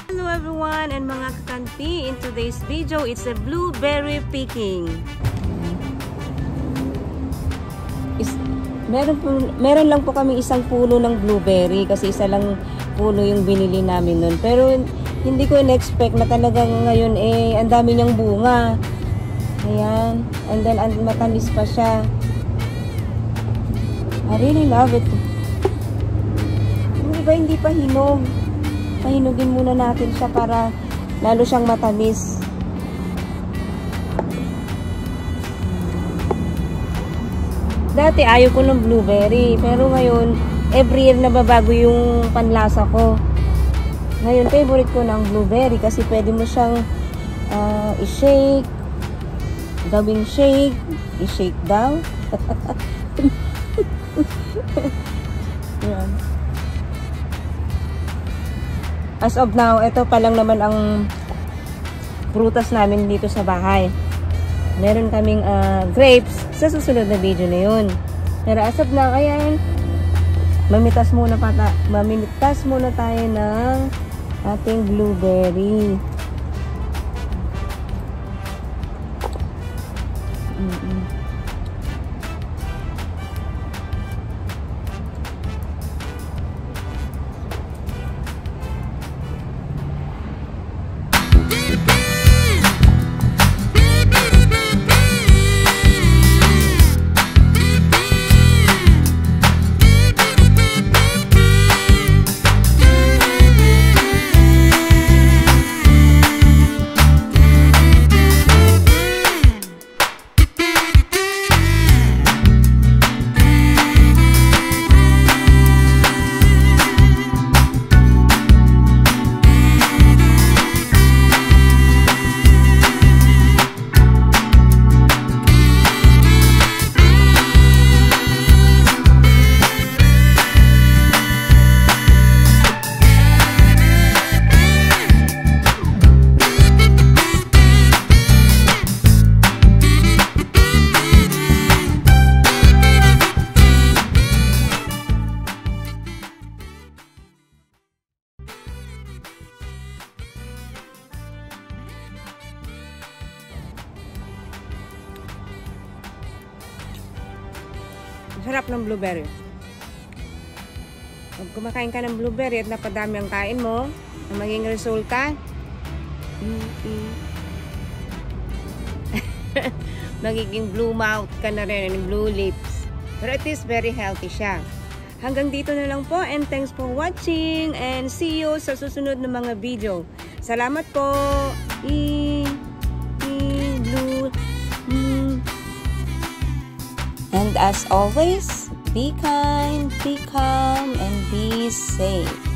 Hello everyone and mga kakanti, in today's video it's a blueberry picking. Meron lang po kami isang puno ng blueberry kasi isa lang puno yung binili namin nun. Pero hindi ko in-expect na talagang ngayon ang dami niyang bunga. Ayan, and then matamis pa siya. I really love it. Yung iba hindi pa hinog. Pahinugin muna natin siya para lalo siyang matamis. Dati ayaw ko ng blueberry, pero ngayon every year nababago yung panlasa ko. Ngayon favorite ko ng blueberry kasi pwede mo siyang i-shake, gawing shake, i-shake daw. Yan. As of now, ito pa lang naman ang prutas namin dito sa bahay. Meron kaming grapes sa susunod na video na yun. Pero as of now, ayan, mamitas muna tayo ng ating blueberry. Sarap ng blueberry. Pag kumakain ka ng blueberry at napadami ang kain mo, ang maging resulta, magiging blue mouth ka na rin and blue lips. Pero it is very healthy siya. Hanggang dito na lang po and thanks for watching and see you sa susunod na mga video. Salamat po! And as always, be kind, be calm, and be safe.